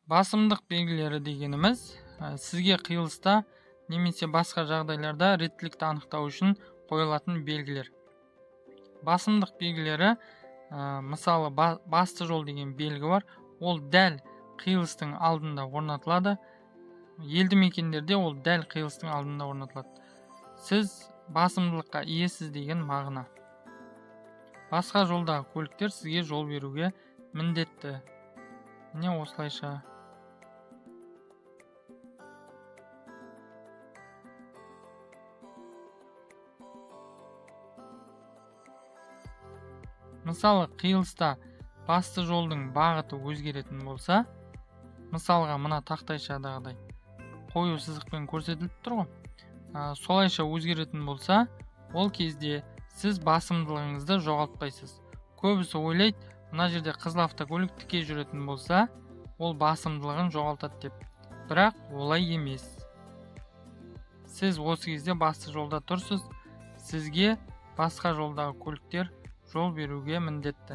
Басымдық белгілері дегеніміз сізге қиылыста немесе басқа жағдайларда реттілікті анықтау үшін қойылатын белгілер. Басымдық белгілері, мысалы басты жол деген белгі бар, ол дәл қиылыстың алдында орнатылады. Елді мекендерде ол дәл қиылыстың алдында орнатылады. Сіз басымдылыққа иесіз деген мағына. Басқа жолдағы көліктер сізге жол беруге міндетті. Міне осылайша. Мысалы, қиылыста басты жолдың бағыты өзгеретін болса, мысалға мына тақтайшадағыдай қою сызықпен көрсетіліп тұр ғой. Солайша өзгеретін болса, ол кезде сіз басымдылығыңызды жоғалтпайсыз. Көбісі ойлайды, мына жерде қызыл автокөлік тіке жүретін болса, ол басымдылығын жоғалтады деп. Бірақ олай емес. Сіз осы кезде басты жолда тұрсыз, сізге басқа жолдағы көліктер жол беруге міндетті.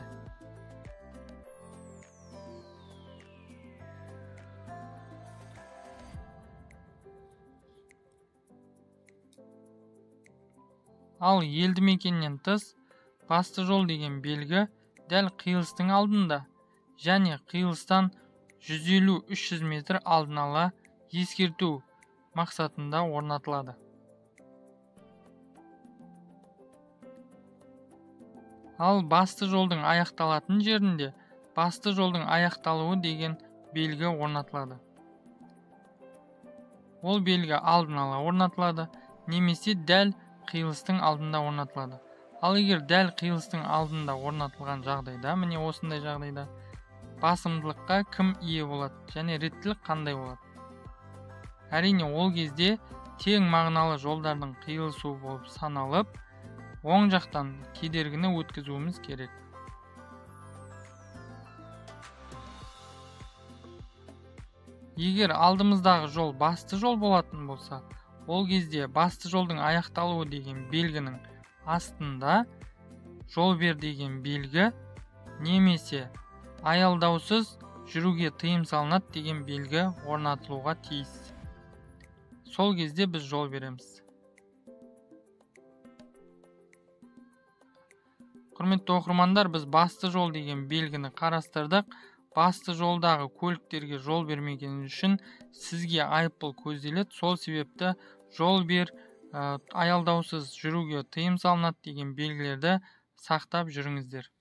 Ал елді мекеннен тыс басты жол деген белгі дәл қиылыстың алдында және қиылыстан 150-300 метр алдын ала ескерту мақсатында орнатылады. Ал басты жолдың аяқталатын жерінде басты жолдың аяқталуы деген белгі орнатылады. Ол белгі алдын ала орнатылады, немесе дәл қиылыстың алдында орнатылады. Ал егер дәл қиылыстың алдында орнатылған жағдайда, міне осындай жағдайда, басымдылыққа кім ие болады және реттілік қандай болады? Әрине, ол кезде тең мағыналы жолдардың қиылысуы болып саналып, оң жақтан кедергіні өткізуіміз керек. Егер алдымыздағы жол басты жол болатын болса, ол кезде басты жолдың аяқталуы деген белгінің астында жол бер деген белгі немесе аялдаусыз жүруге тыйым салынады деген белгі орнатылуға тиіс. Сол кезде біз жол береміз. Құрметті оқырмандар, біз басты жол деген белгіні қарастырдық. Басты жолдағы көліктерге жол бермеген үшін сізге айыппұл көзделеді. Сол себепті жол бер, аялдаусыз жүруге тыйым салынады деген белгілерді сақтап жүріңіздер.